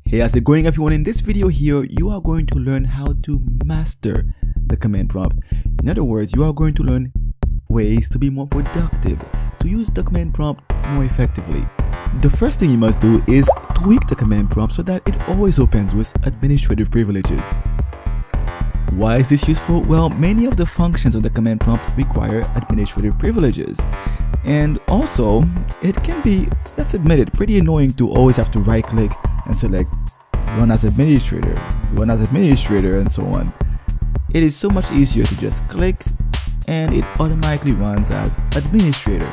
Hey, how's it going everyone? In this video here, you are going to learn how to master the command prompt. In other words, you are going to learn ways to be more productive, to use the command prompt more effectively. The first thing you must do is tweak the command prompt so that it always opens with administrative privileges. Why is this useful? Well, many of the functions of the command prompt require administrative privileges. And also, it can be, let's admit it, pretty annoying to always have to right click and select run as administrator, and so on. It is so much easier to just click and it automatically runs as administrator.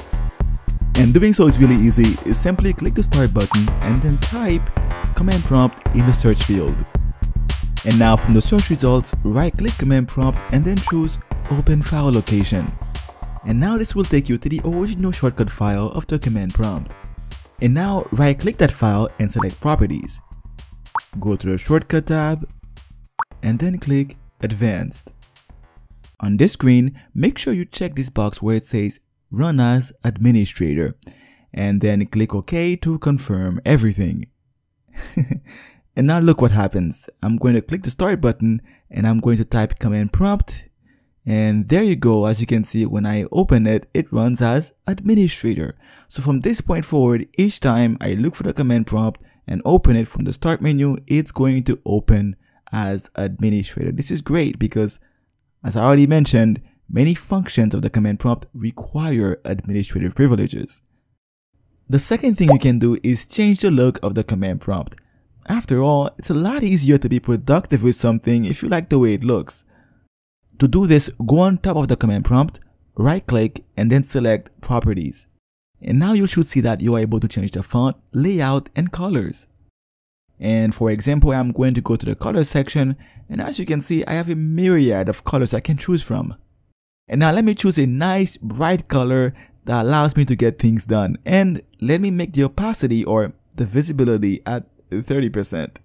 And doing so is really easy. You simply click the start button and then type command prompt in the search field. And now from the search results, right click command prompt and then choose open file location. And now this will take you to the original shortcut file of the command prompt. And now right click that file and select properties. Go to the shortcut tab and then click advanced. On this screen, make sure you check this box where it says run as administrator and then click OK to confirm everything. And now look what happens. I'm going to click the start button and I'm going to type command prompt. And there you go. As you can see, when I open it, it runs as administrator. So from this point forward, each time I look for the command prompt and open it from the start menu, it's going to open as administrator. This is great because, as I already mentioned, many functions of the command prompt require administrative privileges. The second thing you can do is change the look of the command prompt. After all, it's a lot easier to be productive with something if you like the way it looks. To do this, go on top of the command prompt, right click and then select properties. And now you should see that you are able to change the font, layout and colors. And for example, I'm going to go to the color section and as you can see, I have a myriad of colors I can choose from. And now let me choose a nice bright color that allows me to get things done. And let me make the opacity or the visibility at 30%.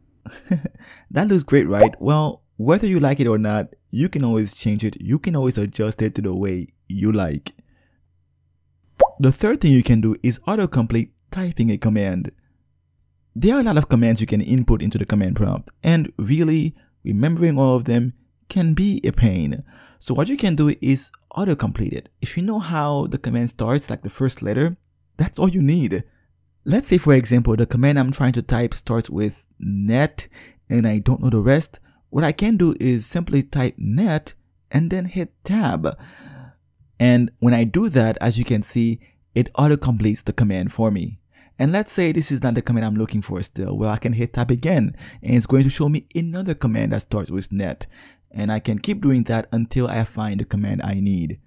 That looks great, right? Well, whether you like it or not, you can always change it. You can always adjust it to the way you like. The third thing you can do is autocomplete typing a command. There are a lot of commands you can input into the command prompt, and really, remembering all of them can be a pain. So what you can do is autocomplete it. If you know how the command starts, like the first letter, that's all you need. Let's say, for example, the command I'm trying to type starts with net and I don't know the rest. What I can do is simply type net and then hit tab. And when I do that, as you can see, it autocompletes the command for me. And let's say this is not the command I'm looking for still. Well, I can hit tab again and it's going to show me another command that starts with net. And I can keep doing that until I find the command I need.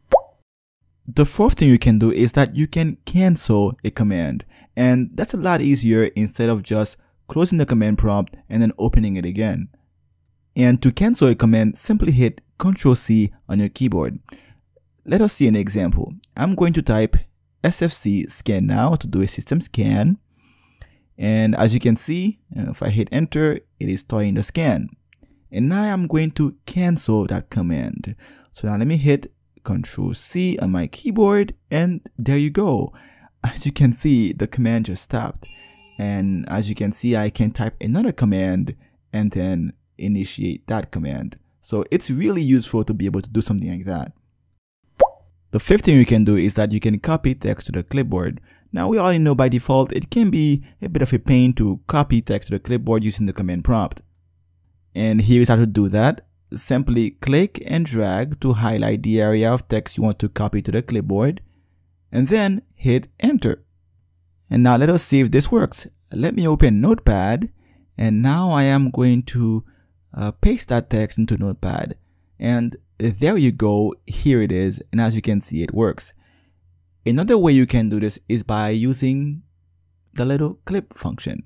The fourth thing you can do is that you can cancel a command. And that's a lot easier instead of just closing the command prompt and then opening it again. And to cancel a command, simply hit Ctrl+C on your keyboard. Let us see an example. I'm going to type sfc scan now to do a system scan. And as you can see, if I hit enter, it is starting the scan. And now I'm going to cancel that command. So now let me hit Ctrl+C on my keyboard and there you go. As you can see, the command just stopped. And as you can see, I can type another command and then initiate that command. So it's really useful to be able to do something like that. The fifth thing you can do is that you can copy text to the clipboard. Now we already know by default it can be a bit of a pain to copy text to the clipboard using the command prompt. And here is how to do that. Simply click and drag to highlight the area of text you want to copy to the clipboard and then hit enter. And now let us see if this works. Let me open Notepad and now I am going to paste that text into Notepad. And there you go, here it is, and as you can see, it works. Another way you can do this is by using the little clip function.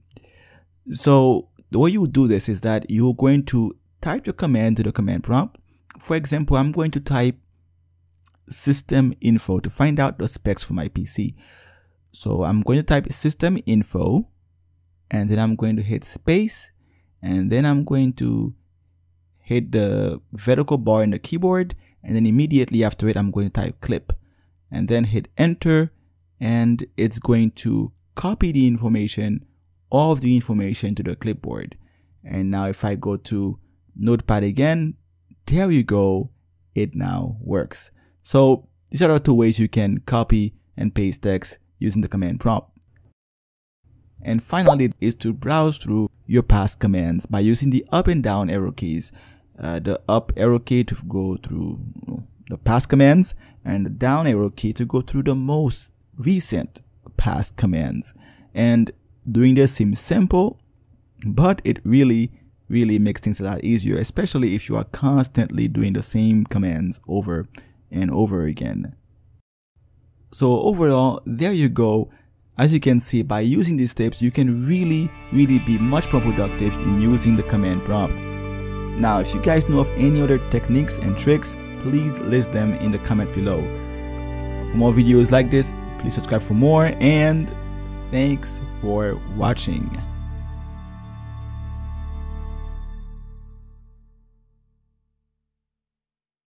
So the way you do this is that you're going to type your command to the command prompt. For example, I'm going to type system info to find out the specs for my PC. So I'm going to type system info and then I'm going to hit space and then I'm going to hit the vertical bar in the keyboard and then immediately after it I'm going to type clip and then hit enter and it's going to copy the information all of the information to the clipboard. And now if I go to Notepad again, there you go, it now works. So these are the two ways you can copy and paste text using the command prompt. And finally is to browse through your past commands by using the up and down arrow keys. The up arrow key to go through the past commands, and the down arrow key to go through the most recent past commands. And doing this seems simple, but it really makes things a lot easier, especially if you are constantly doing the same commands over and over again. So overall, there you go. As you can see, by using these tips, you can really be much more productive in using the command prompt. Now, if you guys know of any other techniques and tricks, please list them in the comments below. For more videos like this, please subscribe for more, and thanks for watching.